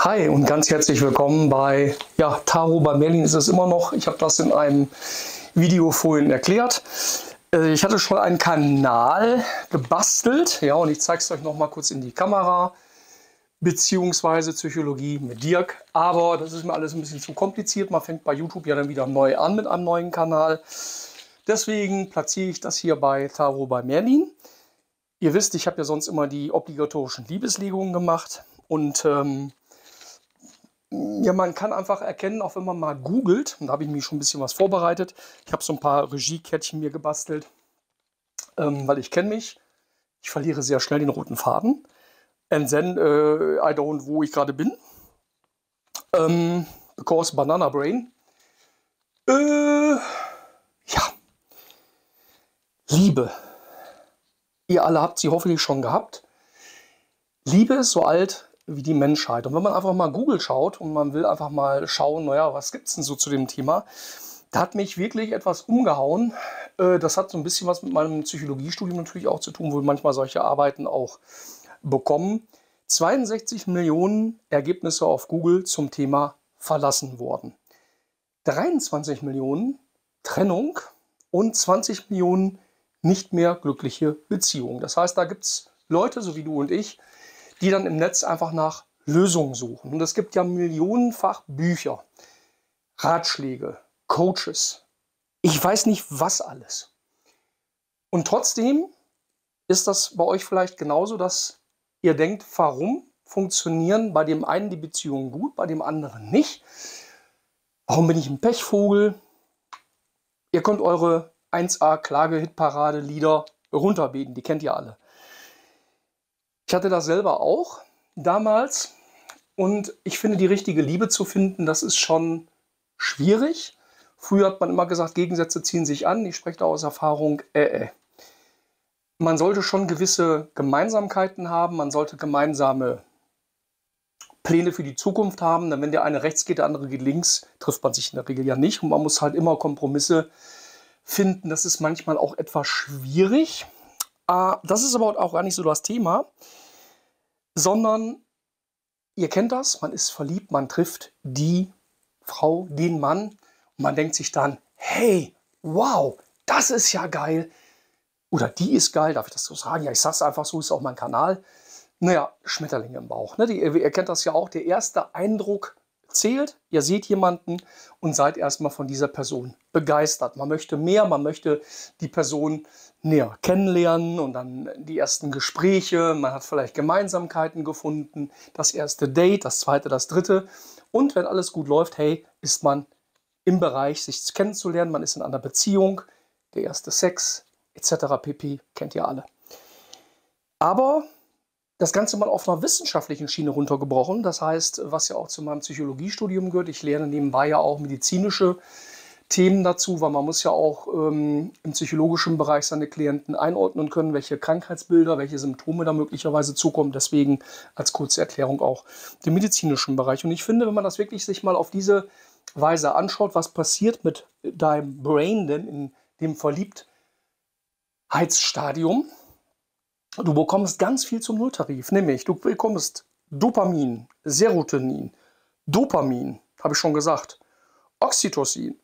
Hi und ganz herzlich willkommen bei Tarot bei Merlin ist es immer noch. Ich habe das in einem Video vorhin erklärt. Ich hatte schon einen Kanal gebastelt, und ich zeige es euch noch mal kurz in die Kamera, beziehungsweise Psychologie mit Dirk. Aber das ist mir alles ein bisschen zu kompliziert. Man fängt bei YouTube ja dann wieder neu an mit einem neuen Kanal. Deswegen platziere ich das hier bei Tarot bei Merlin. Ihr wisst, ich habe ja sonst immer die obligatorischen Liebeslegungen gemacht und man kann einfach erkennen, auch wenn man mal googelt, und da habe ich mir schon ein bisschen was vorbereitet. Ich habe so ein paar Regiekärtchen mir gebastelt, weil ich kenne mich. Ich verliere sehr schnell den roten Faden. And then I don't, wo ich gerade bin. Because Banana Brain. Liebe. Ihr alle habt sie hoffentlich schon gehabt. Liebe ist so alt wie die Menschheit. Und wenn man einfach mal Google schaut und man will einfach mal schauen, naja, was gibt es denn so zu dem Thema, da hat mich wirklich etwas umgehauen. Das hat so ein bisschen was mit meinem Psychologiestudium natürlich auch zu tun, wo wir manchmal solche Arbeiten auch bekommen. 62 Millionen Ergebnisse auf Google zum Thema verlassen worden. 23 Millionen Trennung und 20 Millionen nicht mehr glückliche Beziehungen. Das heißt, da gibt es Leute, so wie du und ich, die dann im Netz einfach nach Lösungen suchen. Und es gibt ja millionenfach Bücher, Ratschläge, Coaches. Ich weiß nicht, was alles. Und trotzdem ist das bei euch vielleicht genauso, dass ihr denkt, warum funktionieren bei dem einen die Beziehungen gut, bei dem anderen nicht? Warum bin ich ein Pechvogel? Ihr könnt eure 1A Klage-Hitparade-Lieder runterbeten, die kennt ihr alle. Ich hatte das selber auch damals und ich finde, die richtige Liebe zu finden, das ist schon schwierig. Früher hat man immer gesagt, Gegensätze ziehen sich an. Ich spreche da aus Erfahrung. Man sollte schon gewisse Gemeinsamkeiten haben, man sollte gemeinsame Pläne für die Zukunft haben, denn wenn der eine rechts geht, der andere geht links, trifft man sich in der Regel ja nicht und man muss halt immer Kompromisse finden. Das ist manchmal auch etwas schwierig. Das ist aber auch gar nicht so das Thema, sondern ihr kennt das, man ist verliebt, man trifft die Frau, den Mann und man denkt sich dann, hey, wow, das ist ja geil oder die ist geil, darf ich das so sagen? Ja, ich sag's einfach so, ist auch mein Kanal. Naja, Schmetterlinge im Bauch. Ne? Ihr kennt das ja auch, der erste Eindruck zählt, ihr seht jemanden und seid erstmal von dieser Person begeistert. Man möchte mehr, man möchte die Person näher kennenlernen und dann die ersten Gespräche, man hat vielleicht Gemeinsamkeiten gefunden, das erste Date, das zweite, das dritte und wenn alles gut läuft, hey, ist man im Bereich, sich kennenzulernen, man ist in einer Beziehung, der erste Sex etc. pp. Kennt ihr alle. Aber das Ganze mal auf einer wissenschaftlichen Schiene runtergebrochen. Das heißt, was ja auch zu meinem Psychologiestudium gehört. Ich lerne nebenbei ja auch medizinische Themen dazu, weil man muss ja auch im psychologischen Bereich seine Klienten einordnen können, welche Krankheitsbilder, welche Symptome da möglicherweise zukommen. Deswegen als kurze Erklärung auch den medizinischen Bereich. Und ich finde, wenn man das wirklich sich mal auf diese Weise anschaut, was passiert mit deinem Brain denn in dem Verliebtheitsstadium, du bekommst ganz viel zum Nulltarif, nämlich du bekommst Dopamin, Serotonin, Dopamin, habe ich schon gesagt, Oxytocin.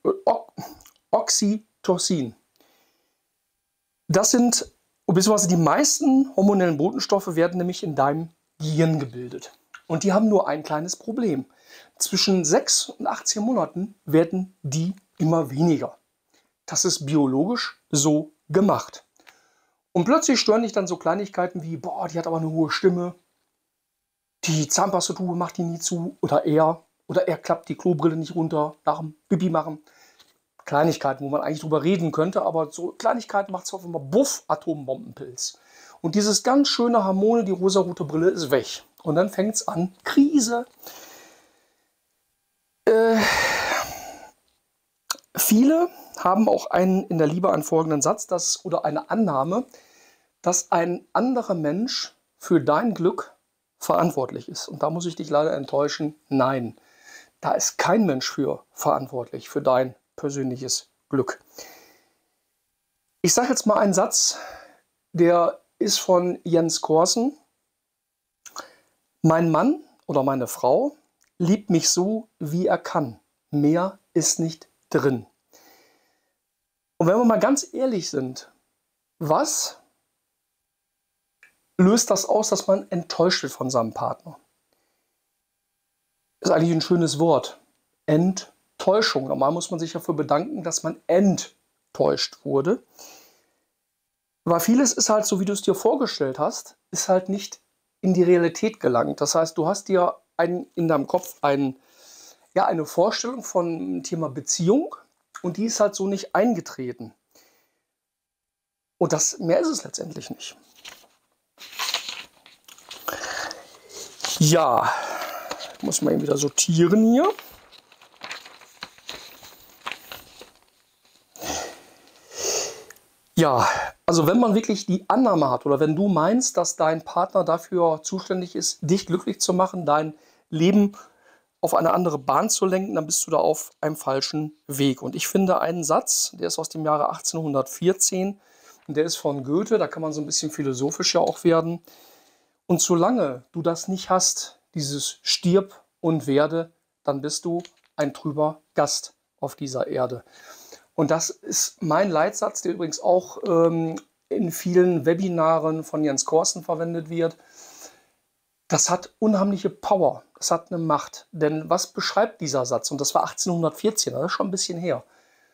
Das sind, beziehungsweise die meisten hormonellen Botenstoffe werden nämlich in deinem Gehirn gebildet. Und die haben nur ein kleines Problem. Zwischen 6 und 18 Monaten werden die immer weniger. Das ist biologisch so gemacht. Und plötzlich stören dich dann so Kleinigkeiten wie, boah, die hat aber eine hohe Stimme, die Zahnpastatube macht die nie zu, oder er klappt die Klobrille nicht runter nach dem Pipi machen. Kleinigkeiten, wo man eigentlich drüber reden könnte, aber so Kleinigkeiten macht es auf einmal, buff, Atombombenpilz. Und dieses ganz schöne Harmone, die rosarote Brille ist weg. Und dann fängt es an, Krise. Viele haben auch einen in der Liebe einen folgenden Satz, oder eine Annahme, dass ein anderer Mensch für dein Glück verantwortlich ist. Und da muss ich dich leider enttäuschen, nein, da ist kein Mensch für verantwortlich, für dein persönliches Glück. Ich sage jetzt mal einen Satz, der ist von Jens Korsen. Mein Mann oder meine Frau liebt mich so, wie er kann. Mehr ist nicht drin. Und wenn wir mal ganz ehrlich sind, was löst das aus, dass man enttäuscht wird von seinem Partner? Ist eigentlich ein schönes Wort. Enttäuschung. Normal muss man sich dafür bedanken, dass man enttäuscht wurde. Weil vieles ist halt so, wie du es dir vorgestellt hast, ist halt nicht in die Realität gelangt. Das heißt, du hast dir in deinem Kopf eine Vorstellung von dem Thema Beziehung und die ist halt so nicht eingetreten. Und mehr ist es letztendlich nicht. Ja, muss man eben wieder sortieren hier. Ja, also wenn man wirklich die Annahme hat oder wenn du meinst, dass dein Partner dafür zuständig ist, dich glücklich zu machen, dein Leben auf eine andere Bahn zu lenken, dann bist du da auf einem falschen Weg. Und ich finde einen Satz, der ist aus dem Jahre 1814 und der ist von Goethe, da kann man so ein bisschen philosophisch ja auch werden. Und solange du das nicht hast, dieses Stirb und werde, dann bist du ein trüber Gast auf dieser Erde. Und das ist mein Leitsatz, der übrigens auch in vielen Webinaren von Jens Korsen verwendet wird. Das hat unheimliche Power, das hat eine Macht. Denn was beschreibt dieser Satz? Und das war 1814, das ist schon ein bisschen her.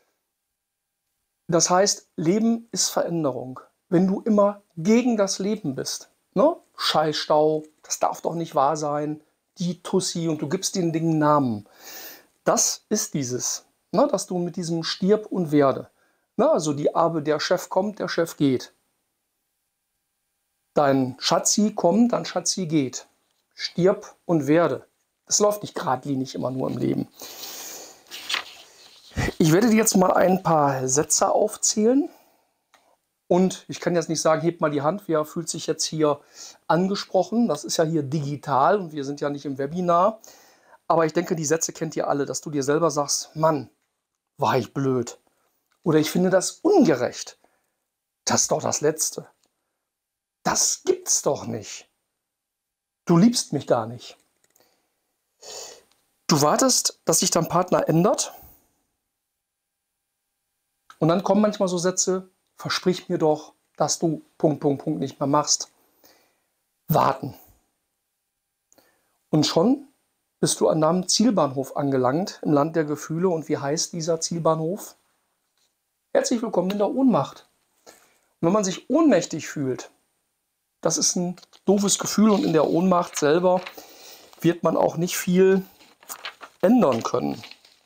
Das heißt, Leben ist Veränderung. Wenn du immer gegen das Leben bist, ne? Scheißstau, das darf doch nicht wahr sein, die Tussi und du gibst den Dingen Namen. Das ist dieses, ne? Dass du mit diesem Stirb und werde, ne? Also der Chef kommt, der Chef geht. Dein Schatzi kommt, dein Schatzi geht. Stirb und werde. Das läuft nicht geradlinig immer nur im Leben. Ich werde dir jetzt mal ein paar Sätze aufzählen. Und ich kann jetzt nicht sagen, heb mal die Hand, wer fühlt sich jetzt hier angesprochen. Das ist ja hier digital und wir sind ja nicht im Webinar. Aber ich denke, die Sätze kennt ihr alle, dass du dir selber sagst, Mann, war ich blöd. Oder ich finde das ungerecht. Das ist doch das Letzte. Das gibt's doch nicht. Du liebst mich gar nicht. Du wartest, dass sich dein Partner ändert. Und dann kommen manchmal so Sätze, versprich mir doch, dass du ... nicht mehr machst. Warten. Und schon bist du an deinem Zielbahnhof angelangt, im Land der Gefühle. Und wie heißt dieser Zielbahnhof? Herzlich willkommen in der Ohnmacht. Und wenn man sich ohnmächtig fühlt, das ist ein doofes Gefühl und in der Ohnmacht selber wird man auch nicht viel ändern können.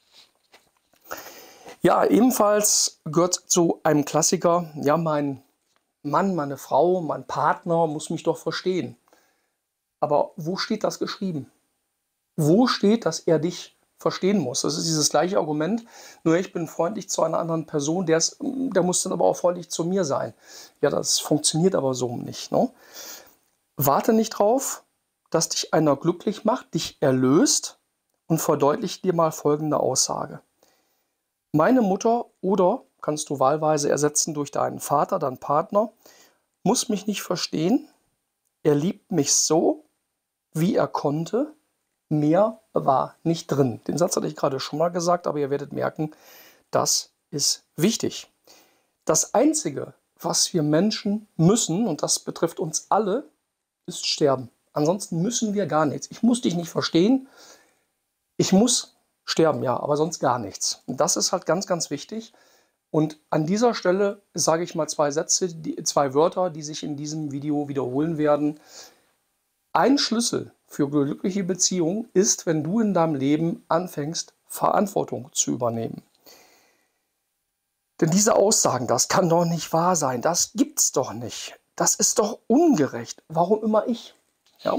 Ja, ebenfalls gehört zu einem Klassiker, ja, mein Mann, meine Frau, mein Partner muss mich doch verstehen. Aber wo steht das geschrieben? Wo steht, dass er dich verstehen muss? Das ist dieses gleiche Argument, nur ich bin freundlich zu einer anderen Person, der muss dann aber auch freundlich zu mir sein. Ja, das funktioniert aber so nicht, ne? Warte nicht drauf, dass dich einer glücklich macht, dich erlöst und verdeutliche dir mal folgende Aussage. Meine Mutter oder, kannst du wahlweise ersetzen durch deinen Vater, deinen Partner, muss mich nicht verstehen. Er liebt mich so, wie er konnte. Mehr war nicht drin. Den Satz hatte ich gerade schon mal gesagt, aber ihr werdet merken, das ist wichtig. Das Einzige, was wir Menschen müssen, und das betrifft uns alle, ist sterben. Ansonsten müssen wir gar nichts. Ich muss dich nicht verstehen. Ich muss sterben, ja, aber sonst gar nichts. Und das ist halt ganz, ganz wichtig. Und an dieser Stelle sage ich mal zwei Wörter, die sich in diesem Video wiederholen werden. Ein Schlüssel für glückliche Beziehungen ist, wenn du in deinem Leben anfängst, Verantwortung zu übernehmen. Denn diese Aussagen, das kann doch nicht wahr sein, das gibt's doch nicht. Das ist doch ungerecht. Warum immer ich? Ja.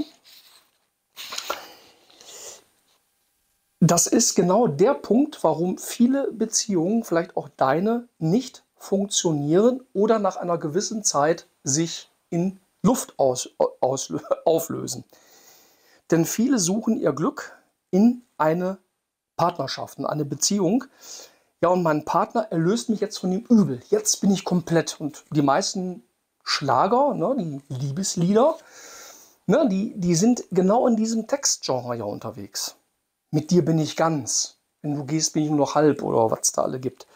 Das ist genau der Punkt, warum viele Beziehungen, vielleicht auch deine, nicht funktionieren oder nach einer gewissen Zeit sich in Luft auflösen. Denn viele suchen ihr Glück in eine Partnerschaft, in eine Beziehung. Ja, und mein Partner erlöst mich jetzt von dem Übel. Jetzt bin ich komplett. Und die meisten Schlager, ne, die Liebeslieder, ne, die sind genau in diesem Textgenre ja unterwegs. Mit dir bin ich ganz. Wenn du gehst, bin ich nur noch halb oder was es da alle gibt.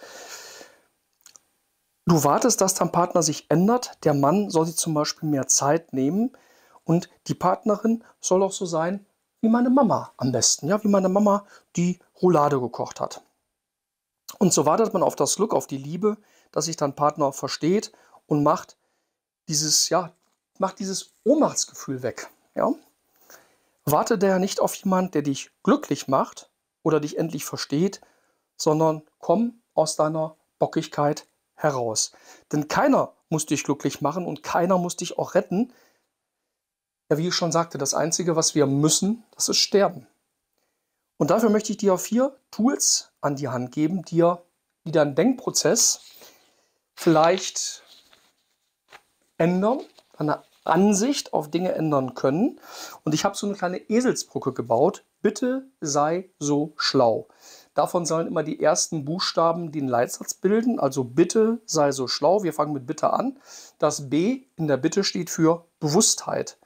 Du wartest, dass dein Partner sich ändert. Der Mann soll sich zum Beispiel mehr Zeit nehmen und die Partnerin soll auch so sein wie meine Mama am besten. Ja, wie meine Mama, die Roulade gekocht hat. Und so wartet man auf das Glück, auf die Liebe, dass sich dein Partner versteht und macht dieses Ohnmachtsgefühl weg. Ja? Warte daher nicht auf jemanden, der dich glücklich macht oder dich endlich versteht, sondern komm aus deiner Bockigkeit heraus. Denn keiner muss dich glücklich machen und keiner muss dich auch retten. Ja, wie ich schon sagte, das Einzige, was wir müssen, das ist sterben. Und dafür möchte ich dir 4 Tools an die Hand geben, die deinen Denkprozess vielleicht ändern, deine Ansicht auf Dinge ändern können. Und ich habe so eine kleine Eselsbrücke gebaut. Bitte sei so schlau. Davon sollen immer die ersten Buchstaben den Leitsatz bilden. Also bitte sei so schlau. Wir fangen mit bitte an. Das B in der Bitte steht für Bewusstheit.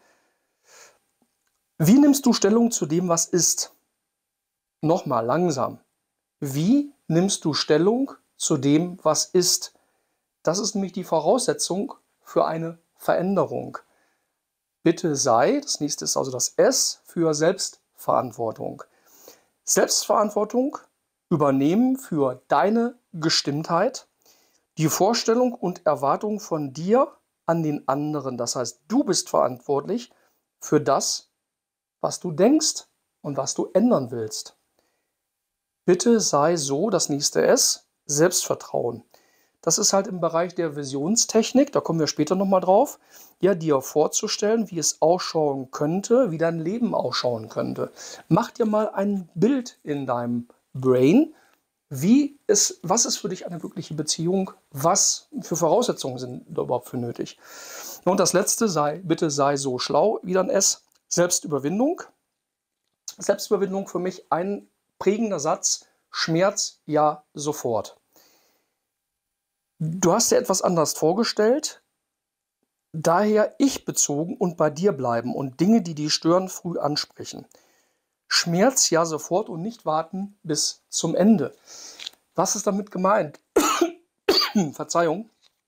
Wie nimmst du Stellung zu dem, was ist? Nochmal langsam. Wie nimmst du Stellung zu dem, was ist? Das ist nämlich die Voraussetzung für eine Veränderung. Bitte sei, das nächste ist also das S für Selbstverantwortung. Selbstverantwortung übernehmen für deine Gestimmtheit, die Vorstellung und Erwartung von dir an den anderen. Das heißt, du bist verantwortlich für das, was du denkst und was du ändern willst. Bitte sei so, das nächste S, Selbstvertrauen. Das ist halt im Bereich der Visionstechnik, da kommen wir später nochmal drauf, ja, dir vorzustellen, wie es ausschauen könnte, wie dein Leben ausschauen könnte. Mach dir mal ein Bild in deinem Brain, was ist für dich eine wirkliche Beziehung, was für Voraussetzungen sind da überhaupt für nötig. Und das letzte, bitte sei so schlau, wieder ein S, Selbstüberwindung. Selbstüberwindung für mich ein prägender Satz, Schmerz ja sofort. Du hast dir etwas anders vorgestellt, daher ich bezogen und bei dir bleiben und Dinge, die dich stören, früh ansprechen. Schmerz ja sofort und nicht warten bis zum Ende. Was ist damit gemeint? Verzeihung.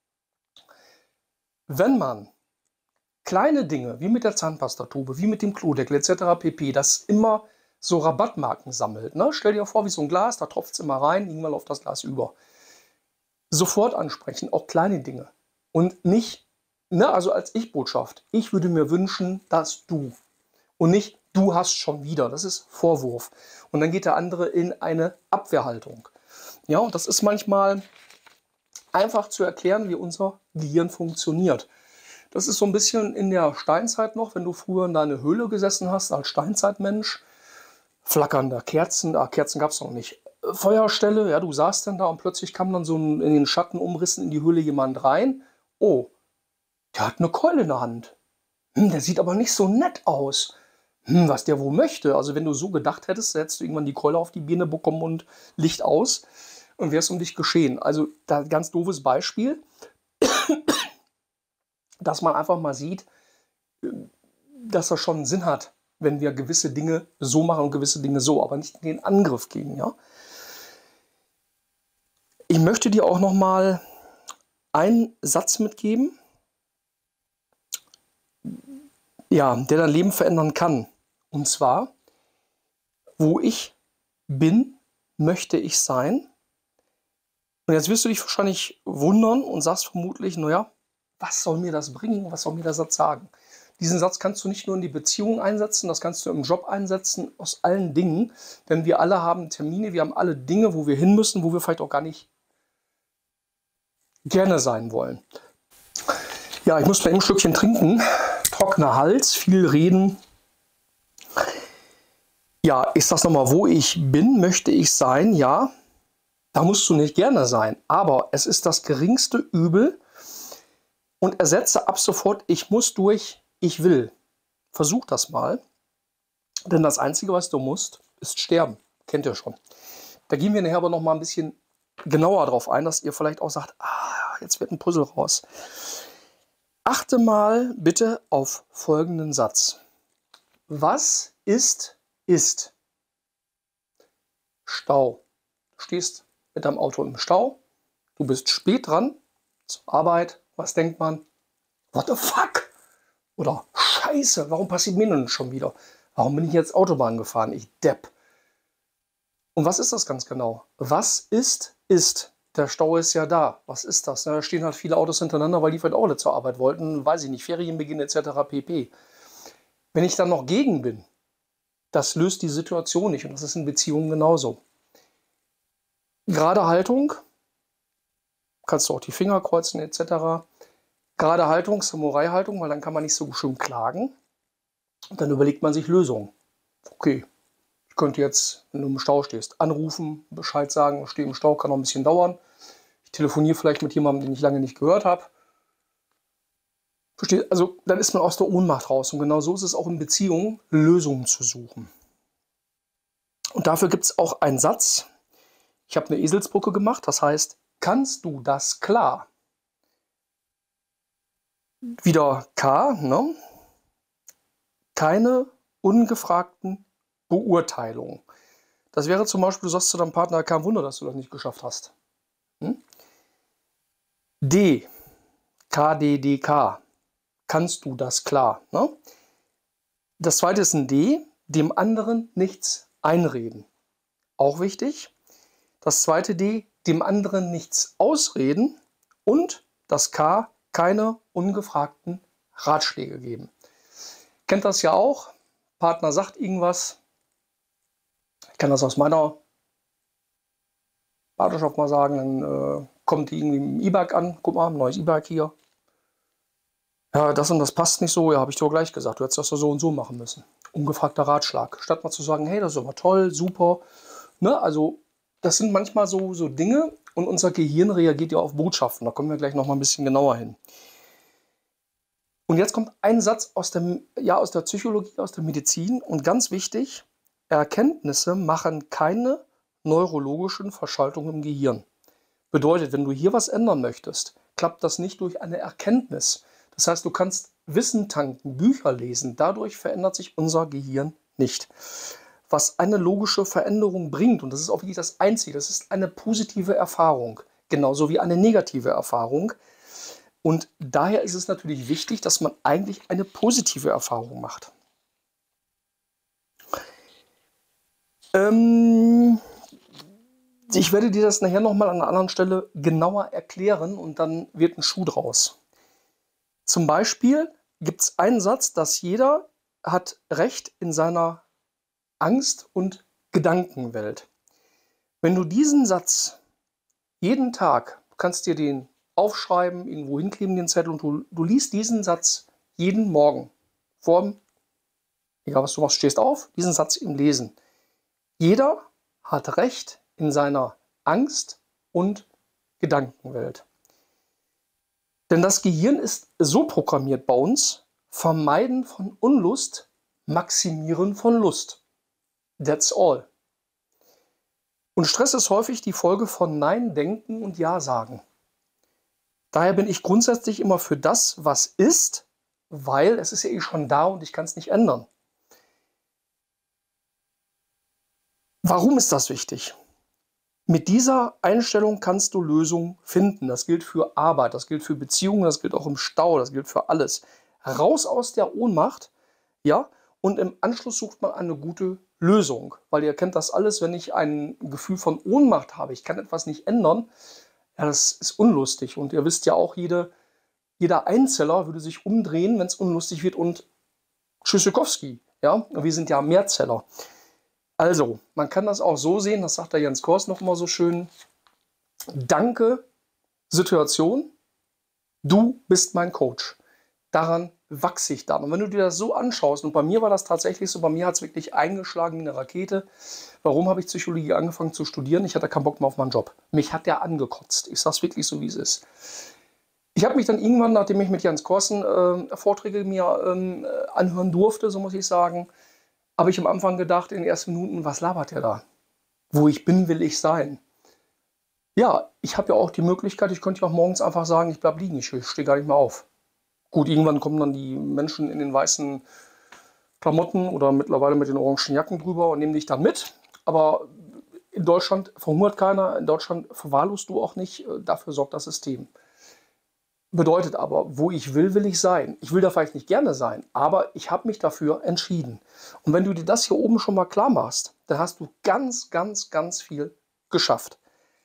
Wenn man kleine Dinge, wie mit der Zahnpastatube, wie mit dem Klodeckel etc. pp., das immer so Rabattmarken sammelt. Ne? Stell dir vor, wie so ein Glas, da tropft es immer rein, irgendwann läuft das Glas über. Sofort ansprechen, auch kleine Dinge. Und nicht, also als Ich-Botschaft. Ich würde mir wünschen, dass du. Und nicht, du hast schon wieder. Das ist Vorwurf. Und dann geht der andere in eine Abwehrhaltung. Ja, und das ist manchmal einfach zu erklären, wie unser Gehirn funktioniert. Das ist so ein bisschen in der Steinzeit noch, wenn du früher in deiner Höhle gesessen hast als Steinzeitmensch. Flackernde Kerzen, Kerzen gab es noch nicht. Feuerstelle, ja, du saßt dann da und plötzlich kam dann so in den Schattenumrissen in die Höhle jemand rein. Oh, der hat eine Keule in der Hand. Der sieht aber nicht so nett aus. Was der wohl möchte. Also wenn du so gedacht hättest, hättest du irgendwann die Keule auf die Birne bekommen und Licht aus und wäre es um dich geschehen. Also da ganz doofes Beispiel, dass man einfach mal sieht, dass das schon einen Sinn hat, wenn wir gewisse Dinge so machen und gewisse Dinge so, aber nicht in den Angriff gehen. Ja? Ich möchte dir auch noch mal einen Satz mitgeben, ja, der dein Leben verändern kann. Und zwar, wo ich bin, möchte ich sein. Und jetzt wirst du dich wahrscheinlich wundern und sagst vermutlich, naja, was soll mir das bringen? Was soll mir der Satz sagen? Diesen Satz kannst du nicht nur in die Beziehung einsetzen, das kannst du im Job einsetzen, aus allen Dingen. Denn wir alle haben Termine, wir haben alle Dinge, wo wir hin müssen, wo wir vielleicht auch gar nicht gerne sein wollen. Ja, ich muss mal ein Stückchen trinken. Trockener Hals, viel reden. Ja, ich sag's nochmal, wo ich bin, möchte ich sein. Ja, da musst du nicht gerne sein. Aber es ist das geringste Übel. Und ersetze ab sofort, ich muss durch, ich will. Versuch das mal. Denn das Einzige, was du musst, ist sterben. Kennt ihr schon. Da gehen wir nachher aber noch mal ein bisschen genauer drauf ein, dass ihr vielleicht auch sagt, jetzt wird ein Puzzle raus. Achte mal bitte auf folgenden Satz. Was ist, ist. Stau. Du stehst mit deinem Auto im Stau, du bist spät dran zur Arbeit. Was denkt man? What the fuck? Oder Scheiße, warum passiert mir denn schon wieder? Warum bin ich jetzt Autobahn gefahren? Ich Depp. Und was ist das ganz genau? Was ist, ist. Der Stau ist ja da. Was ist das? Da stehen halt viele Autos hintereinander, weil die vielleicht auch alle zur Arbeit wollten. Weiß ich nicht, Ferienbeginn etc. pp. Wenn ich dann noch gegen bin, das löst die Situation nicht. Und das ist in Beziehungen genauso. Gerade Haltung, kannst du auch die Finger kreuzen etc. Gerade Haltung, Samurai-Haltung, weil dann kann man nicht so schön klagen. Und dann überlegt man sich Lösungen. Okay, ich könnte jetzt, wenn du im Stau stehst, anrufen, Bescheid sagen, ich stehe im Stau, kann noch ein bisschen dauern. Ich telefoniere vielleicht mit jemandem, den ich lange nicht gehört habe. Versteht? Also dann ist man aus der Ohnmacht raus. Und genau so ist es auch in Beziehungen, Lösungen zu suchen. Und dafür gibt es auch einen Satz. Ich habe eine Eselsbrücke gemacht, das heißt, kannst du das klar? Wieder K, ne? Keine ungefragten Beurteilungen. Das wäre zum Beispiel, du sagst zu deinem Partner, kein Wunder, dass du das nicht geschafft hast. D, KDDK, kannst du das klar? Ne? Das zweite ist ein D, dem anderen nichts einreden. Auch wichtig. Das zweite D, dem anderen nichts ausreden. Und das K, keine ungefragten Ratschläge geben. Kennt das ja auch. Partner sagt irgendwas. Ich kann das aus meiner Partnerschaft mal sagen. Dann kommt die irgendwie im E-Bike an. Guck mal, ein neues E-Bike hier. Ja, das und das passt nicht so. Ja, habe ich dir gleich gesagt. Du hättest das so und so machen müssen. Ungefragter Ratschlag. Statt mal zu sagen, hey, das ist aber toll, super. Ne? Also das sind manchmal so Dinge. Und unser Gehirn reagiert ja auf Botschaften. Da kommen wir gleich noch mal ein bisschen genauer hin. Und jetzt kommt ein Satz aus der Psychologie, aus der Medizin. Und ganz wichtig, Erkenntnisse machen keine neurologischen Verschaltungen im Gehirn. Bedeutet, wenn du hier was ändern möchtest, klappt das nicht durch eine Erkenntnis. Das heißt, du kannst Wissen tanken, Bücher lesen. Dadurch verändert sich unser Gehirn nicht. Was eine logische Veränderung bringt, und das ist auch wirklich das Einzige, das ist eine positive Erfahrung. Genauso wie eine negative Erfahrung. Und daher ist es natürlich wichtig, dass man eigentlich eine positive Erfahrung macht. Ich werde dir das nachher nochmal an einer anderen Stelle genauer erklären und dann wird ein Schuh draus. Zum Beispiel gibt es einen Satz, dass jeder hat Recht in seiner Angst- und Gedankenwelt. Wenn du diesen Satz jeden Tag, du kannst dir den aufschreiben, irgendwo hinkleben, den Zettel, und du liest diesen Satz jeden Morgen. Egal was du machst, stehst auf, diesen Satz im Lesen. Jeder hat Recht in seiner Angst- und Gedankenwelt. Denn das Gehirn ist so programmiert bei uns: Vermeiden von Unlust, Maximieren von Lust. That's all. Und Stress ist häufig die Folge von Nein denken und Ja sagen. Daher bin ich grundsätzlich immer für das, was ist, weil es ist ja eh schon da und ich kann es nicht ändern. Warum ist das wichtig? Mit dieser Einstellung kannst du Lösungen finden. Das gilt für Arbeit, das gilt für Beziehungen, das gilt auch im Stau, das gilt für alles. Raus aus der Ohnmacht, ja, und im Anschluss sucht man eine gute Lösung. Weil ihr kennt das alles, wenn ich ein Gefühl von Ohnmacht habe, ich kann etwas nicht ändern, ja, das ist unlustig. Und ihr wisst ja auch, jeder Einzeller würde sich umdrehen, wenn es unlustig wird, und Tschüssikowski, ja, wir sind ja Mehrzeller. Also, man kann das auch so sehen, das sagt der Jens Kors noch mal so schön: Danke, Situation, du bist mein Coach. Daran wachse ich dann. Und wenn du dir das so anschaust, und bei mir war das tatsächlich so, bei mir hat es wirklich eingeschlagen wie eine Rakete. Warum habe ich Psychologie angefangen zu studieren? Ich hatte keinen Bock mehr auf meinen Job. Mich hat der angekotzt. Ich sage es wirklich so, wie es ist. Ich habe mich dann irgendwann, nachdem ich mit Jens Korsen Vorträge mir anhören durfte, so muss ich sagen, habe ich am Anfang gedacht, in den ersten Minuten, was labert der da? Wo ich bin, will ich sein. Ja, ich habe ja auch die Möglichkeit, ich könnte ja auch morgens einfach sagen, ich bleibe liegen, ich stehe gar nicht mehr auf. Gut, irgendwann kommen dann die Menschen in den weißen Klamotten oder mittlerweile mit den orangen Jacken drüber und nehmen dich dann mit. Aber In Deutschland verhungert keiner, in Deutschland verwahrlost du auch nicht, dafür sorgt das System. Bedeutet aber, wo ich will ich sein. Ich will da vielleicht nicht gerne sein, aber ich habe mich dafür entschieden. Und wenn du dir das hier oben schon mal klar machst, dann hast du ganz, ganz, ganz viel geschafft.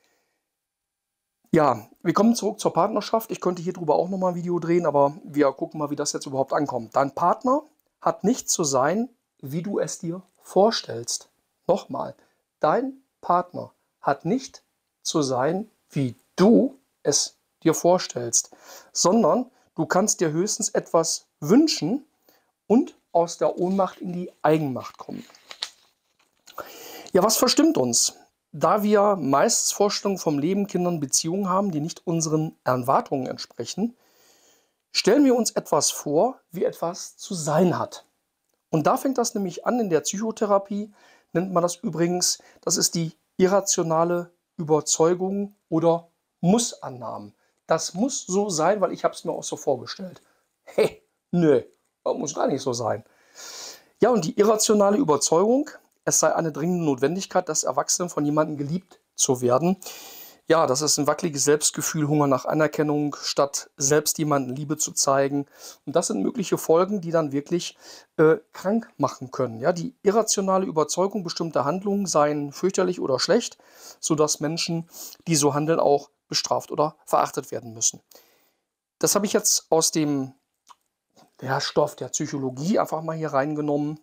Ja, wir kommen zurück zur Partnerschaft. Ich könnte hier drüber auch nochmal ein Video drehen, aber wir gucken mal, wie das jetzt überhaupt ankommt. Dein Partner hat nicht zu sein, wie du es dir vorstellst. Nochmal, dein Partner hat nicht zu sein, wie du es dir vorstellst, sondern du kannst dir höchstens etwas wünschen und aus der Ohnmacht in die Eigenmacht kommen. Ja, was verstimmt uns? Da wir meistens Vorstellungen vom Leben, Kindern, Beziehungen haben, die nicht unseren Erwartungen entsprechen, stellen wir uns etwas vor, wie etwas zu sein hat. Und da fängt das nämlich an in der Psychotherapie, nennt man das übrigens, das ist die irrationale Überzeugung oder Mussannahmen. Das muss so sein, weil ich habe es mir auch so vorgestellt. Hey, nö, das muss gar nicht so sein. Ja, und die irrationale Überzeugung, es sei eine dringende Notwendigkeit, des Erwachsenen von jemandem geliebt zu werden. Ja, das ist ein wackeliges Selbstgefühl, Hunger nach Anerkennung, statt selbst jemandem Liebe zu zeigen. Und das sind mögliche Folgen, die dann wirklich krank machen können. Ja, die irrationale Überzeugung, bestimmte Handlungen seien fürchterlich oder schlecht, sodass Menschen, die so handeln, auch bestraft oder verachtet werden müssen. Das habe ich jetzt aus dem Stoff der Psychologie einfach mal hier reingenommen.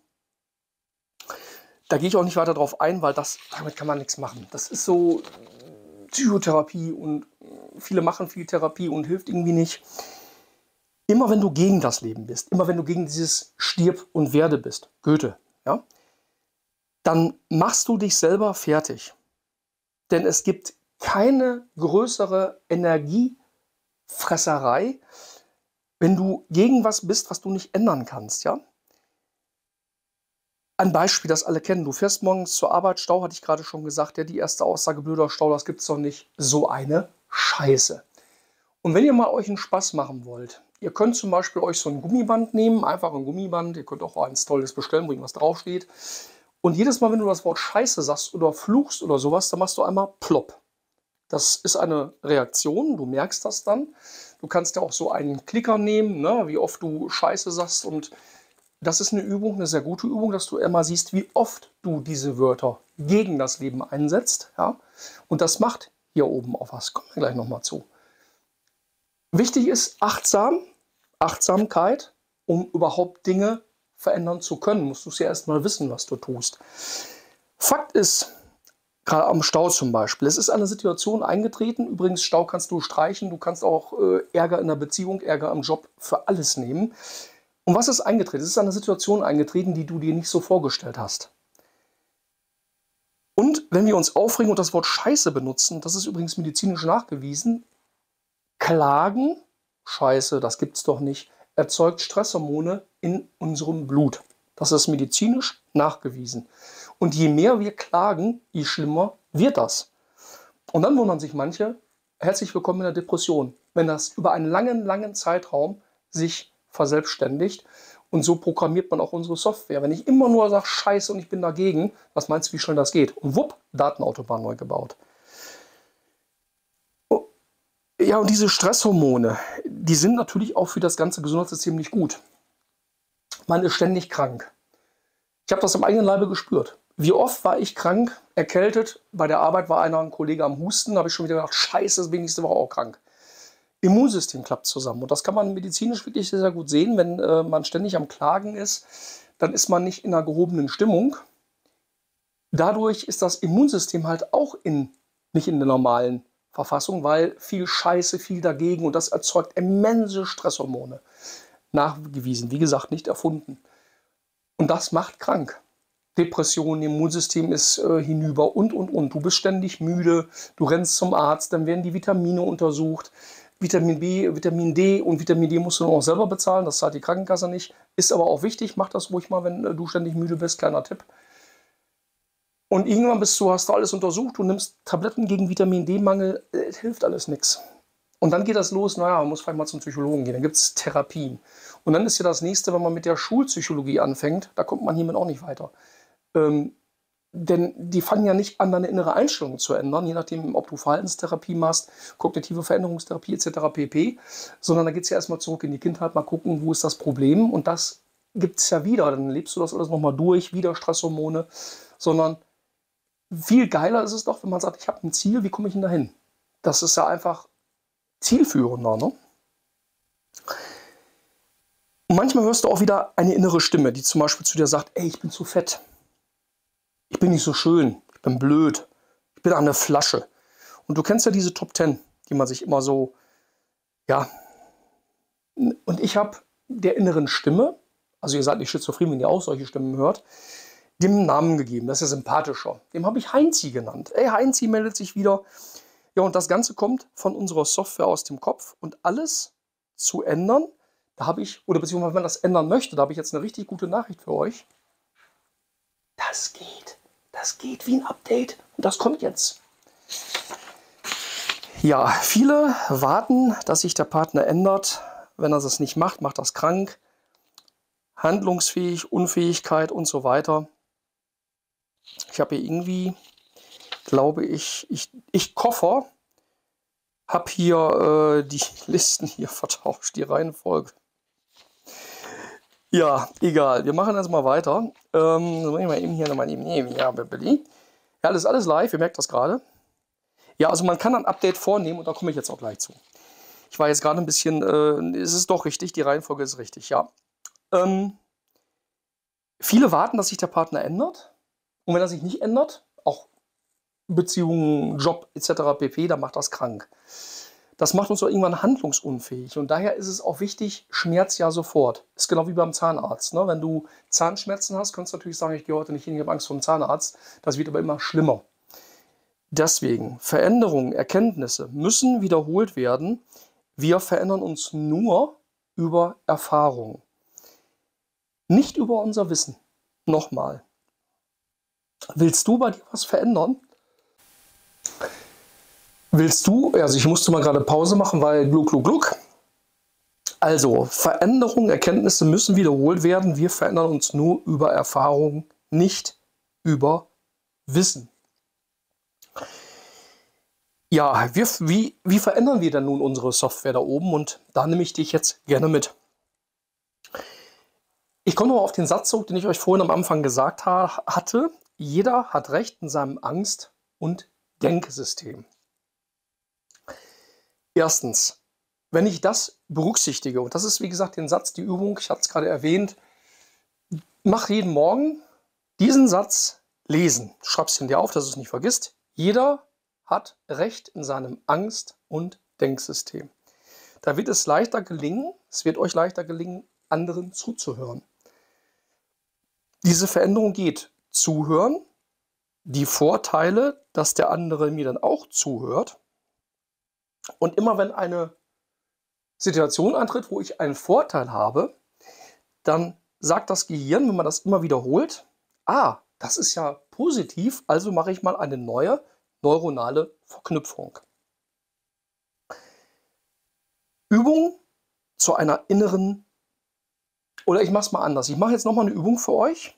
Da gehe ich auch nicht weiter drauf ein, weil damit kann man nichts machen. Das ist so Psychotherapie und viele machen viel Therapie und hilft irgendwie nicht. Immer wenn du gegen das Leben bist, immer wenn du gegen dieses Stirb und Werde bist, Goethe, ja, dann machst du dich selber fertig. Denn es gibt keine größere Energiefresserei, wenn du gegen was bist, was du nicht ändern kannst, ja. Ein Beispiel, das alle kennen. Du fährst morgens zur Arbeit, Stau, hatte ich gerade schon gesagt. Ja, die erste Aussage, blöder Stau, das gibt es doch nicht. So eine Scheiße. Und wenn ihr mal euch einen Spaß machen wollt, ihr könnt zum Beispiel euch so ein Gummiband nehmen, einfach ein Gummiband. Ihr könnt auch eins Tolles bestellen, wo irgendwas draufsteht. Und jedes Mal, wenn du das Wort Scheiße sagst oder fluchst oder sowas, dann machst du einmal plopp. Das ist eine Reaktion, du merkst das dann. Du kannst ja auch so einen Klicker nehmen, ne, wie oft du Scheiße sagst. Und das ist eine Übung, eine sehr gute Übung, dass du immer siehst, wie oft du diese Wörter gegen das Leben einsetzt. Ja? Und das macht hier oben auch was. Kommen wir gleich nochmal zu. Wichtig ist Achtsamkeit, um überhaupt Dinge verändern zu können. Musst du es ja erstmal wissen, was du tust. Fakt ist, gerade am Stau zum Beispiel, es ist eine Situation eingetreten. Übrigens, Stau kannst du streichen. Du kannst auch Ärger in der Beziehung, Ärger im Job für alles nehmen. Und was ist eingetreten? Es ist eine Situation eingetreten, die du dir nicht so vorgestellt hast. Und wenn wir uns aufregen und das Wort Scheiße benutzen, das ist übrigens medizinisch nachgewiesen, Klagen, Scheiße, das gibt's doch nicht, erzeugt Stresshormone in unserem Blut. Das ist medizinisch nachgewiesen. Und je mehr wir klagen, je schlimmer wird das. Und dann wundern sich manche, herzlich willkommen in der Depression, wenn das über einen langen, langen Zeitraum sich verselbstständigt. Und so programmiert man auch unsere Software. Wenn ich immer nur sage, Scheiße und ich bin dagegen, was meinst du, wie schnell das geht? Und wupp, Datenautobahn neu gebaut. Ja, und diese Stresshormone, die sind natürlich auch für das ganze Gesundheitssystem nicht gut. Man ist ständig krank. Ich habe das im eigenen Leibe gespürt. Wie oft war ich krank, erkältet? Bei der Arbeit war ein Kollege am Husten, da habe ich schon wieder gedacht, Scheiße, das bin ich nächste Woche auch krank. Immunsystem klappt zusammen. Und das kann man medizinisch wirklich sehr, sehr gut sehen. Wenn man ständig am Klagen ist, dann ist man nicht in einer gehobenen Stimmung. Dadurch ist das Immunsystem halt auch nicht in der normalen Verfassung, weil viel Scheiße, viel dagegen und das erzeugt immense Stresshormone. Nachgewiesen, wie gesagt, nicht erfunden. Und das macht krank. Depression, Immunsystem ist hinüber und. Du bist ständig müde, du rennst zum Arzt, dann werden die Vitamine untersucht. Vitamin B, Vitamin D und Vitamin D musst du auch selber bezahlen, das zahlt die Krankenkasse nicht. Ist aber auch wichtig, mach das ruhig mal, wenn du ständig müde bist, kleiner Tipp. Und irgendwann hast du alles untersucht, du nimmst Tabletten gegen Vitamin D-Mangel, hilft alles nichts. Und dann geht das los, naja, man muss vielleicht mal zum Psychologen gehen, dann gibt es Therapien. Und dann ist ja das nächste, wenn man mit der Schulpsychologie anfängt, da kommt man hiermit auch nicht weiter. Denn die fangen ja nicht an, deine innere Einstellung zu ändern, je nachdem, ob du Verhaltenstherapie machst, kognitive Veränderungstherapie etc. pp. Sondern da geht es ja erstmal zurück in die Kindheit, mal gucken, wo ist das Problem. Und das gibt es ja wieder. Dann lebst du das alles nochmal durch, wieder Stresshormone. Sondern viel geiler ist es doch, wenn man sagt, ich habe ein Ziel, wie komme ich denn dahin? Das ist ja einfach zielführender, ne? Und manchmal hörst du auch wieder eine innere Stimme, die zum Beispiel zu dir sagt, ey, ich bin zu fett. Ich bin nicht so schön, ich bin blöd, ich bin eine Flasche. Und du kennst ja diese Top 10, die man sich immer so, ja. Und ich habe der inneren Stimme, also ihr seid nicht schizophren, wenn ihr auch solche Stimmen hört, dem Namen gegeben, das ist ja sympathischer. Dem habe ich Heinzi genannt. Ey, Heinzi meldet sich wieder. Ja, und das Ganze kommt von unserer Software aus dem Kopf. Und alles zu ändern, da habe ich, oder beziehungsweise wenn man das ändern möchte, da habe ich jetzt eine richtig gute Nachricht für euch. Das geht. Das geht wie ein Update. Und das kommt jetzt. Ja, viele warten, dass sich der Partner ändert. Wenn er das nicht macht, macht das krank. Handlungsfähig, Unfähigkeit und so weiter. Ich habe hier irgendwie, glaube ich Koffer, habe hier die Listen hier vertauscht, die Reihenfolge. Ja, egal. Wir machen jetzt mal weiter. Ja, das ist alles live, ihr merkt das gerade. Ja, also man kann ein Update vornehmen und da komme ich jetzt auch gleich zu. Ich war jetzt gerade ein bisschen, es ist doch richtig, die Reihenfolge ist richtig, ja. Viele warten, dass sich der Partner ändert. Und wenn er sich nicht ändert, auch Beziehungen, Job etc. pp., dann macht das krank. Das macht uns doch irgendwann handlungsunfähig. Und daher ist es auch wichtig, Schmerz ja sofort. Ist genau wie beim Zahnarzt. Ne? Wenn du Zahnschmerzen hast, kannst du natürlich sagen, ich gehe heute nicht hin, ich habe Angst vor dem Zahnarzt. Das wird aber immer schlimmer. Deswegen, Veränderungen, Erkenntnisse müssen wiederholt werden. Wir verändern uns nur über Erfahrung. Nicht über unser Wissen. Nochmal. Willst du bei dir was verändern? Willst du, also ich musste mal gerade Pause machen, weil gluck, gluck, gluck. Also, Veränderungen, Erkenntnisse müssen wiederholt werden. Wir verändern uns nur über Erfahrung, nicht über Wissen. Ja, wie verändern wir denn nun unsere Software da oben? Und da nehme ich dich jetzt gerne mit. Ich komme nochmal auf den Satz zurück, den ich euch vorhin am Anfang gesagt hatte. Jeder hat Recht in seinem Angst- und Denksystem. Erstens, wenn ich das berücksichtige, und das ist wie gesagt den Satz, die Übung, ich hatte es gerade erwähnt, mach jeden Morgen diesen Satz lesen. Schreib es dir auf, dass du es nicht vergisst. Jeder hat Recht in seinem Angst- und Denksystem. Da wird es leichter gelingen, es wird euch leichter gelingen, anderen zuzuhören. Diese Veränderung geht. Zuhören, die Vorteile, dass der andere mir dann auch zuhört. Und immer wenn eine Situation eintritt, wo ich einen Vorteil habe, dann sagt das Gehirn, wenn man das immer wiederholt, das ist ja positiv, also mache ich mal eine neue neuronale Verknüpfung. Übung zu einer inneren, oder ich mache es mal anders. Ich mache jetzt nochmal eine Übung für euch.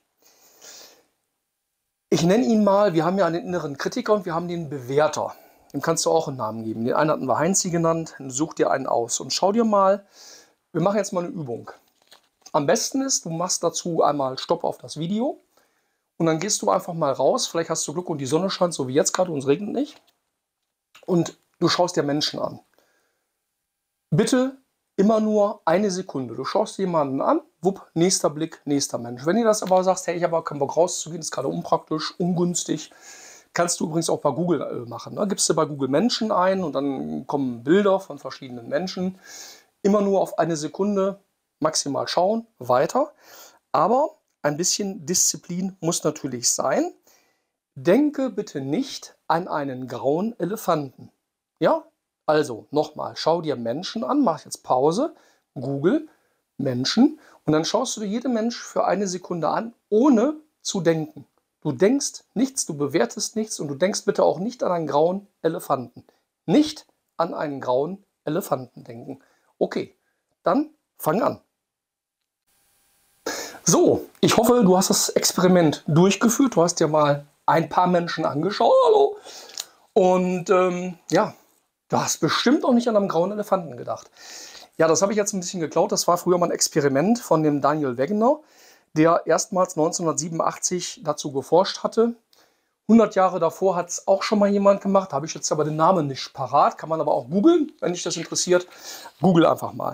Ich nenne ihn mal, wir haben ja einen inneren Kritiker und wir haben den Bewerter. Dem kannst du auch einen Namen geben. Den einen hatten wir Heinzi genannt. Such dir einen aus und schau dir mal, wir machen jetzt mal eine Übung. Am besten ist, du machst dazu einmal Stopp auf das Video und dann gehst du einfach mal raus. Vielleicht hast du Glück und die Sonne scheint, so wie jetzt gerade, und es regnet nicht. Und du schaust dir Menschen an. Bitte immer nur eine Sekunde. Du schaust jemanden an, wupp, nächster Blick, nächster Mensch. Wenn du das aber sagst, hey, ich habe aber keinen Bock rauszugehen, ist gerade unpraktisch, ungünstig, kannst du übrigens auch bei Google machen. Ne? Gibst du bei Google Menschen ein und dann kommen Bilder von verschiedenen Menschen. Immer nur auf eine Sekunde maximal schauen, weiter. Aber ein bisschen Disziplin muss natürlich sein. Denke bitte nicht an einen grauen Elefanten. Ja? Also nochmal, schau dir Menschen an, mach jetzt Pause, Google Menschen und dann schaust du dir jeden Mensch für eine Sekunde an, ohne zu denken. Du denkst nichts, du bewertest nichts und du denkst bitte auch nicht an einen grauen Elefanten. Nicht an einen grauen Elefanten denken. Okay, dann fang an. So, ich hoffe, du hast das Experiment durchgeführt. Du hast dir mal ein paar Menschen angeschaut, hallo. Und ja, du hast bestimmt auch nicht an einem grauen Elefanten gedacht. Ja, das habe ich jetzt ein bisschen geklaut. Das war früher mal ein Experiment von dem Daniel Wegener, der erstmals 1987 dazu geforscht hatte. 100 Jahre davor hat es auch schon mal jemand gemacht. Da habe ich jetzt aber den Namen nicht parat. Kann man aber auch googeln, wenn dich das interessiert. Google einfach mal.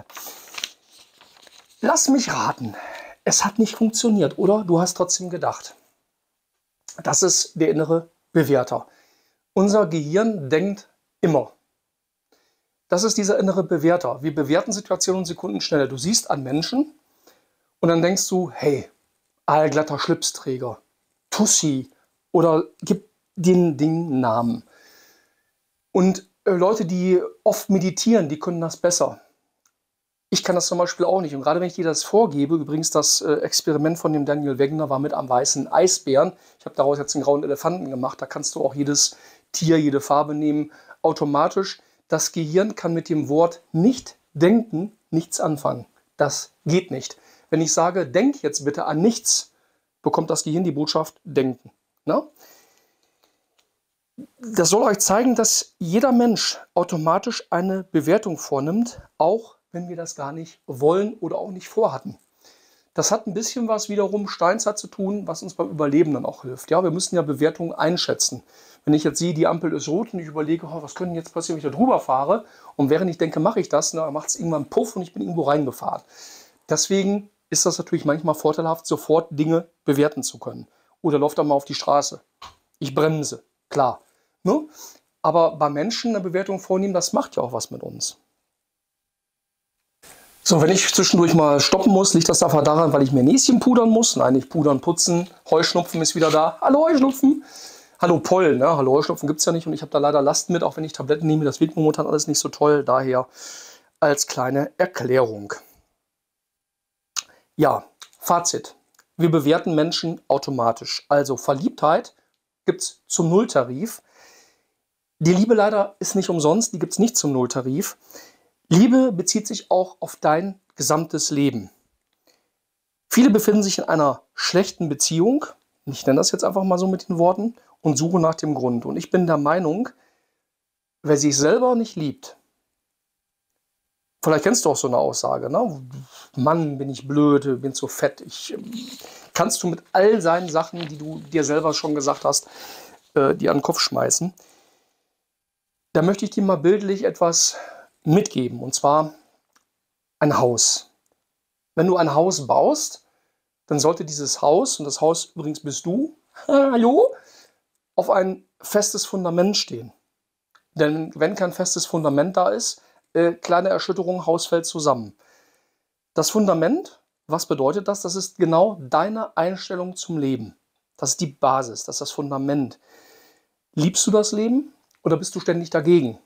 Lass mich raten. Es hat nicht funktioniert, oder? Du hast trotzdem gedacht. Das ist der innere Bewerter. Unser Gehirn denkt immer. Das ist dieser innere Bewerter. Wir bewerten Situationen und Sekunden schneller. Du siehst einen Menschen und dann denkst du, hey, allglatter Schlipsträger, Tussi oder gib den Ding Namen. Und Leute, die oft meditieren, die können das besser. Ich kann das zum Beispiel auch nicht. Und gerade wenn ich dir das vorgebe, übrigens das Experiment von dem Daniel Wegener war mit am weißen Eisbären. Ich habe daraus jetzt einen grauen Elefanten gemacht. Da kannst du auch jedes Tier, jede Farbe nehmen, automatisch. Das Gehirn kann mit dem Wort nicht denken nichts anfangen. Das geht nicht. Wenn ich sage, denk jetzt bitte an nichts, bekommt das Gehirn die Botschaft denken. Na? Das soll euch zeigen, dass jeder Mensch automatisch eine Bewertung vornimmt, auch wenn wir das gar nicht wollen oder auch nicht vorhatten. Das hat ein bisschen was wiederum Steinzeit zu tun, was uns beim Überleben dann auch hilft. Ja, wir müssen ja Bewertungen einschätzen. Wenn ich jetzt sehe, die Ampel ist rot und ich überlege, oh, was könnte jetzt passieren, wenn ich da drüber fahre? Und während ich denke, mache ich das, dann macht es irgendwann einen Puff und ich bin irgendwo reingefahren. Deswegen ist das natürlich manchmal vorteilhaft, sofort Dinge bewerten zu können. Oder läuft dann mal auf die Straße. Ich bremse, klar. Ne? Aber bei Menschen eine Bewertung vornehmen, das macht ja auch was mit uns. So, wenn ich zwischendurch mal stoppen muss, liegt das einfach daran, weil ich mir Näschen pudern muss. Nein, nicht pudern, putzen. Heuschnupfen ist wieder da. Hallo Heuschnupfen. Hallo Pollen. Ne? Hallo Heuschnupfen gibt es ja nicht und ich habe da leider Last mit, auch wenn ich Tabletten nehme. Das wirkt momentan alles nicht so toll. Daher als kleine Erklärung. Ja, Fazit. Wir bewerten Menschen automatisch. Also Verliebtheit gibt es zum Nulltarif. Die Liebe leider ist nicht umsonst, die gibt es nicht zum Nulltarif. Liebe bezieht sich auch auf dein gesamtes Leben. Viele befinden sich in einer schlechten Beziehung, ich nenne das jetzt einfach mal so mit den Worten, und suchen nach dem Grund. Und ich bin der Meinung, wer sich selber nicht liebt, vielleicht kennst du auch so eine Aussage, ne? Mann, bin ich blöd, bin zu fett. Kannst du mit all seinen Sachen, die du dir selber schon gesagt hast, dir an den Kopf schmeißen. Da möchte ich dir mal bildlich etwas mitgeben, und zwar ein Haus. Wenn du ein Haus baust, dann sollte dieses Haus, und das Haus übrigens bist du, hallo, auf ein festes Fundament stehen. Denn wenn kein festes Fundament da ist, kleine Erschütterung, Haus fällt zusammen. Das Fundament, was bedeutet das? Das ist genau deine Einstellung zum Leben. Das ist die Basis, das ist das Fundament. Liebst du das Leben oder bist du ständig dagegen?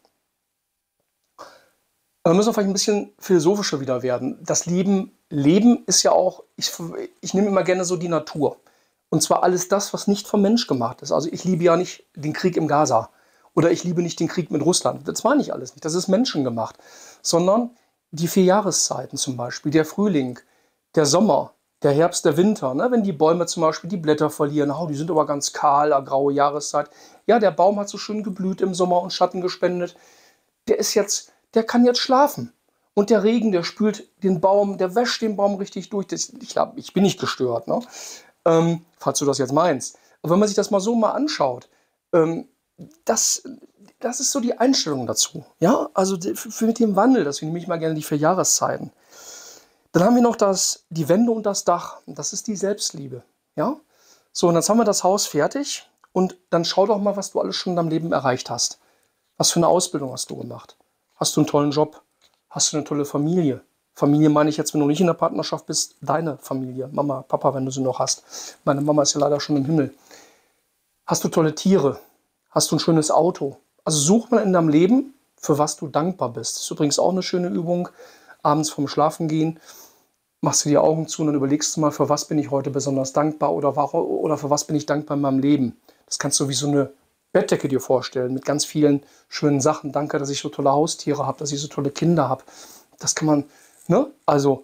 Da müssen wir vielleicht ein bisschen philosophischer wieder werden. Das Leben ist ja auch, ich nehme immer gerne so die Natur. Und zwar alles das, was nicht vom Mensch gemacht ist. Also ich liebe ja nicht den Krieg im Gaza. Oder ich liebe nicht den Krieg mit Russland. Das meine ich alles nicht. Das ist menschengemacht. Sondern die 4 Jahreszeiten zum Beispiel. Der Frühling, der Sommer, der Herbst, der Winter. Ne? Wenn die Bäume zum Beispiel die Blätter verlieren. Oh, die sind aber ganz kahl, graue Jahreszeit. Ja, der Baum hat so schön geblüht im Sommer und Schatten gespendet. Der kann jetzt schlafen. Und der Regen, der spült den Baum, der wäscht den Baum richtig durch. Ich bin nicht gestört, ne? Falls du das jetzt meinst. Aber wenn man sich das mal anschaut, das ist so die Einstellung dazu. Ja, also mit dem Wandel, deswegen nehme ich mal gerne die 4 Jahreszeiten. Dann haben wir noch die Wände und das Dach. Das ist die Selbstliebe. Ja? So, und jetzt haben wir das Haus fertig. Und dann schau doch mal, was du alles schon in deinem Leben erreicht hast. Was für eine Ausbildung hast du gemacht? Hast du einen tollen Job? Hast du eine tolle Familie? Familie meine ich jetzt, wenn du nicht in der Partnerschaft bist, deine Familie. Mama, Papa, wenn du sie noch hast. Meine Mama ist ja leider schon im Himmel. Hast du tolle Tiere? Hast du ein schönes Auto? Also such mal in deinem Leben, für was du dankbar bist. Das ist übrigens auch eine schöne Übung. Abends vorm Schlafengehen machst du die Augen zu und dann überlegst du mal, für was bin ich heute besonders dankbar oder für was bin ich dankbar in meinem Leben. Das kannst du wie so eine Bettdecke dir vorstellen mit ganz vielen schönen Sachen. Danke, dass ich so tolle Haustiere habe, dass ich so tolle Kinder habe. Das kann man, ne? Also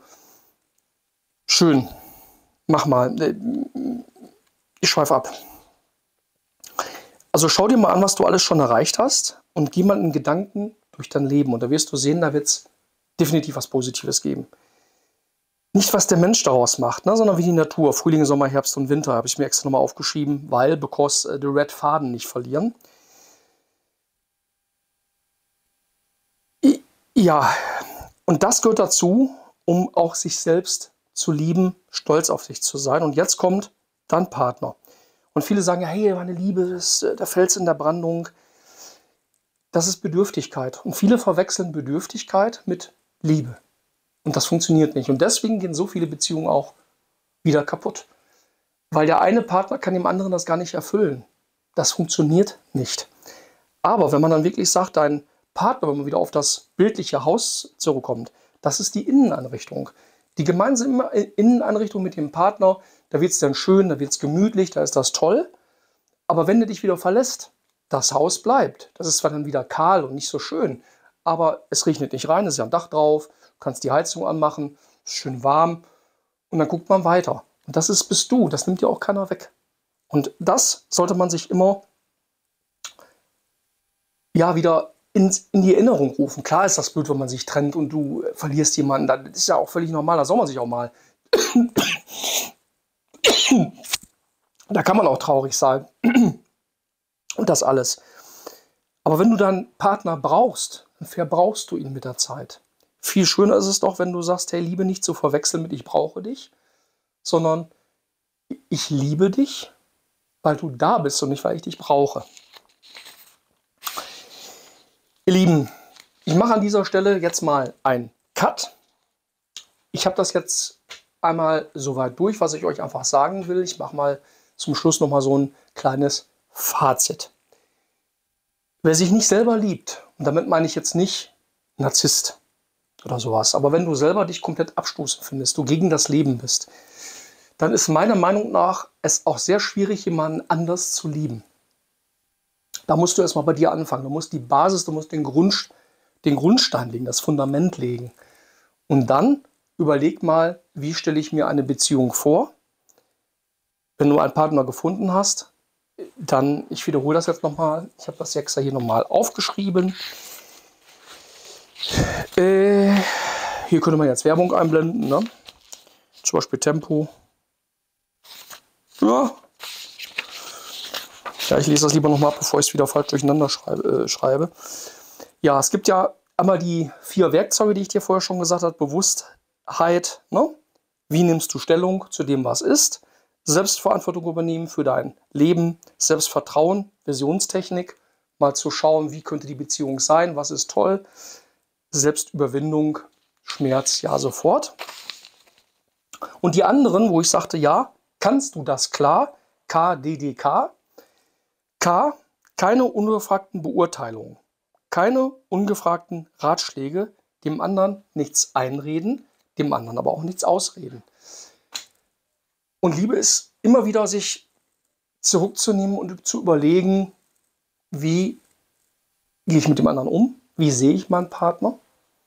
schön. Mach mal. Ich schweife ab. Also schau dir mal an, was du alles schon erreicht hast und geh mal in Gedanken durch dein Leben. Und da wirst du sehen, da wird es definitiv was Positives geben. Nicht, was der Mensch daraus macht, ne, sondern wie die Natur. Frühling, Sommer, Herbst und Winter habe ich mir extra nochmal aufgeschrieben, weil, because the red Faden nicht verlieren. Ja, und das gehört dazu, um auch sich selbst zu lieben, stolz auf sich zu sein. Und jetzt kommt dein Partner. Und viele sagen, ja, hey, meine Liebe ist der Fels in der Brandung. Das ist Bedürftigkeit. Und viele verwechseln Bedürftigkeit mit Liebe. Und das funktioniert nicht. Und deswegen gehen so viele Beziehungen auch wieder kaputt. Weil der eine Partner kann dem anderen das gar nicht erfüllen. Das funktioniert nicht. Aber wenn man dann wirklich sagt, dein Partner, wenn man wieder auf das bildliche Haus zurückkommt, das ist die Inneneinrichtung. Die gemeinsame Inneneinrichtung mit dem Partner, da wird es dann schön, da wird es gemütlich, da ist das toll. Aber wenn der dich wieder verlässt, das Haus bleibt. Das ist zwar dann wieder kahl und nicht so schön, aber es regnet nicht rein, es ist ja ein Dach drauf, du kannst die Heizung anmachen, ist schön warm und dann guckt man weiter. Und das bist du, das nimmt dir auch keiner weg. Und das sollte man sich immer wieder in die Erinnerung rufen. Klar ist das blöd, wenn man sich trennt und du verlierst jemanden. Das ist ja auch völlig normal, da soll man sich auch mal. Da kann man auch traurig sein. Und das alles. Aber wenn du deinen Partner brauchst, dann verbrauchst du ihn mit der Zeit. Viel schöner ist es doch, wenn du sagst, hey, Liebe nicht zu verwechseln mit ich brauche dich, sondern ich liebe dich, weil du da bist und nicht, weil ich dich brauche. Ihr Lieben, ich mache an dieser Stelle jetzt mal einen Cut. Ich habe das jetzt einmal soweit durch, was ich euch einfach sagen will. Ich mache mal zum Schluss nochmal so ein kleines Fazit. Wer sich nicht selber liebt, und damit meine ich jetzt nicht Narzisst oder sowas, aber wenn du selber dich komplett abstoßend findest, du gegen das Leben bist, dann ist meiner Meinung nach es auch sehr schwierig, jemanden anders zu lieben. Da musst du erstmal bei dir anfangen. Du musst die Basis, du musst den Grundstein legen, das Fundament legen. Und dann überleg mal, wie stelle ich mir eine Beziehung vor? Wenn du einen Partner gefunden hast, dann, ich wiederhole das jetzt nochmal, ich habe das extra hier nochmal aufgeschrieben. Hier könnte man jetzt Werbung einblenden, ne? Zum Beispiel Tempo. Ja, ich lese das lieber nochmal ab, bevor ich es wieder falsch durcheinander schreibe. Ja, es gibt ja einmal die 4 Werkzeuge, die ich dir vorher schon gesagt habe. Bewusstheit, ne? Wie nimmst du Stellung zu dem, was ist? Selbstverantwortung übernehmen für dein Leben, Selbstvertrauen, Visionstechnik, mal zu schauen, wie könnte die Beziehung sein, was ist toll, Selbstüberwindung, Schmerz, ja sofort. Und die anderen, wo ich sagte, ja, kannst du das klar, KDDK, K, keine ungefragten Beurteilungen, keine ungefragten Ratschläge, dem anderen nichts einreden, dem anderen aber auch nichts ausreden. Und Liebe ist immer wieder, sich zurückzunehmen und zu überlegen, wie gehe ich mit dem anderen um, wie sehe ich meinen Partner.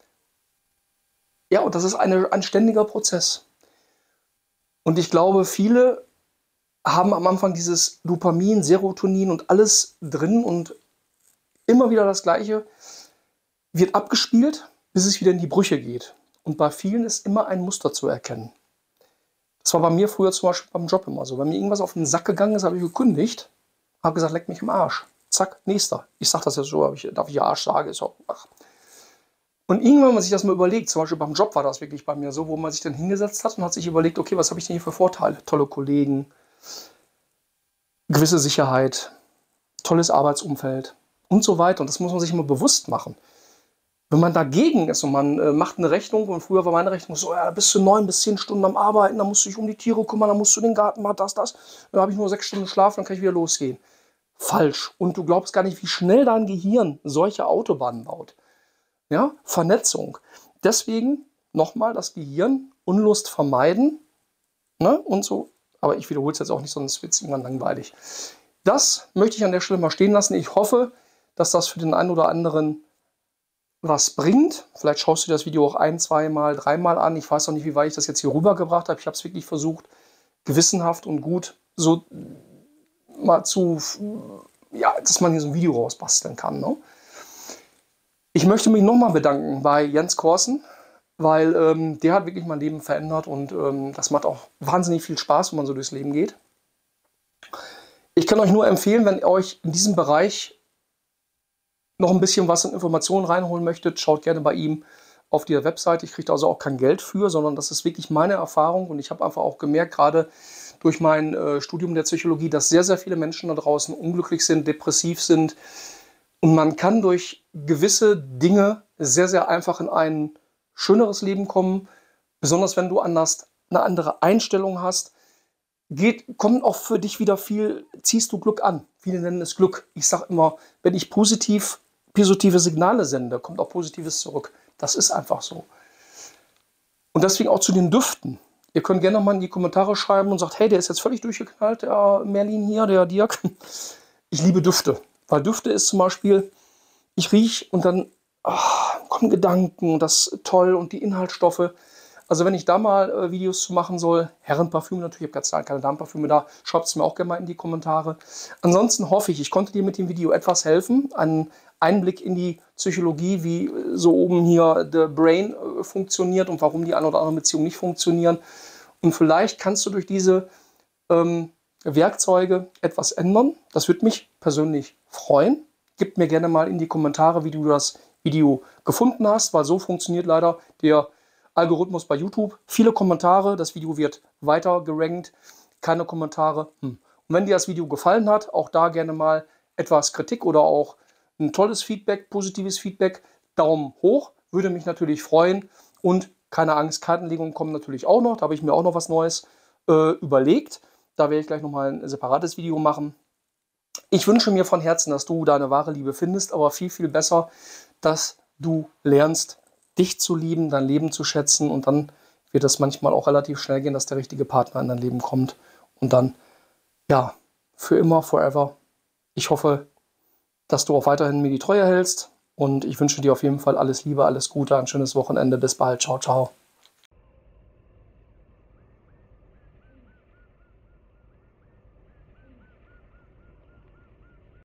Ja, und das ist ein ständiger Prozess. Und ich glaube, viele haben am Anfang dieses Dopamin, Serotonin und alles drin und immer wieder das Gleiche wird abgespielt, bis es wieder in die Brüche geht. Und bei vielen ist immer ein Muster zu erkennen. Das war bei mir früher zum Beispiel beim Job immer so. Wenn mir irgendwas auf den Sack gegangen ist, habe ich gekündigt, habe gesagt, leck mich im Arsch. Zack, nächster. Ich sage das jetzt so, darf ich ja Arsch sagen, ist auch, ach. Und irgendwann, wenn man sich das mal überlegt, zum Beispiel beim Job war das wirklich bei mir so, wo man sich dann hingesetzt hat und hat sich überlegt, okay, was habe ich denn hier für Vorteile? Tolle Kollegen, gewisse Sicherheit, tolles Arbeitsumfeld und so weiter. Und das muss man sich immer bewusst machen. Wenn man dagegen ist und man macht eine Rechnung, und früher war meine Rechnung so, ja, da bist du 9 bis 10 Stunden am Arbeiten, dann musst du dich um die Tiere kümmern, dann musst du den Garten machen, das. Dann habe ich nur 6 Stunden Schlaf, dann kann ich wieder losgehen. Falsch. Und du glaubst gar nicht, wie schnell dein Gehirn solche Autobahnen baut. Ja, Vernetzung. Deswegen nochmal das Gehirn, Unlust vermeiden, ne, und so. Aber ich wiederhole es jetzt auch nicht, sonst wird es irgendwann langweilig. Das möchte ich an der Stelle mal stehen lassen. Ich hoffe, dass das für den einen oder anderen was bringt. Vielleicht schaust du dir das Video auch 1, 2 Mal, 3 Mal an. Ich weiß noch nicht, wie weit ich das jetzt hier rübergebracht habe. Ich habe es wirklich versucht, gewissenhaft und gut so mal zu ja, dass man hier so ein Video rausbasteln kann. Ne? Ich möchte mich nochmal bedanken bei Jens Korsen, weil der hat wirklich mein Leben verändert und das macht auch wahnsinnig viel Spaß, wenn man so durchs Leben geht. Ich kann euch nur empfehlen, wenn ihr euch in diesem Bereich noch ein bisschen was in Informationen reinholen möchtet, schaut gerne bei ihm auf die Webseite. Ich kriege da also auch kein Geld für, sondern das ist wirklich meine Erfahrung und ich habe einfach auch gemerkt, gerade durch mein Studium der Psychologie, dass sehr, sehr viele Menschen da draußen unglücklich sind, depressiv sind und man kann durch gewisse Dinge sehr, sehr einfach in ein schöneres Leben kommen, besonders wenn du eine andere Einstellung hast. Kommt auch für dich wieder viel, ziehst du Glück an. Viele nennen es Glück. Ich sage immer, wenn ich positive Signale sende, kommt auch Positives zurück. Das ist einfach so. Und deswegen auch zu den Düften. Ihr könnt gerne mal in die Kommentare schreiben und sagt, hey, der ist jetzt völlig durchgeknallt, der Merlin hier, der Dirk. Ich liebe Düfte. Weil Düfte ist zum Beispiel, ich rieche und dann kommen Gedanken, das ist toll und die Inhaltsstoffe. Also wenn ich da mal Videos zu machen soll, Herrenparfüme natürlich, ich habe ganz keine Damenparfüme da, schreibt es mir auch gerne mal in die Kommentare. Ansonsten hoffe ich konnte dir mit dem Video etwas helfen, einen Einblick in die Psychologie, wie so oben hier der Brain funktioniert und warum die eine oder andere Beziehung nicht funktionieren. Und vielleicht kannst du durch diese Werkzeuge etwas ändern. Das würde mich persönlich freuen. Gib mir gerne mal in die Kommentare, wie du das Video gefunden hast, weil so funktioniert leider der Algorithmus bei YouTube. Viele Kommentare, das Video wird weiter gerankt, keine Kommentare. Und wenn dir das Video gefallen hat, auch da gerne mal etwas Kritik oder auch ein tolles Feedback, positives Feedback, Daumen hoch, würde mich natürlich freuen. Und keine Angst, Kartenlegungen kommen natürlich auch noch, da habe ich mir auch noch was Neues überlegt. Da werde ich gleich nochmal ein separates Video machen. Ich wünsche mir von Herzen, dass du deine wahre Liebe findest, aber viel, viel besser, dass du lernst, dich zu lieben, dein Leben zu schätzen und dann wird es manchmal auch relativ schnell gehen, dass der richtige Partner in dein Leben kommt und dann, ja, für immer, forever. Ich hoffe, dass du auch weiterhin mir die Treue hältst und ich wünsche dir auf jeden Fall alles Liebe, alles Gute, ein schönes Wochenende. Bis bald. Ciao, ciao.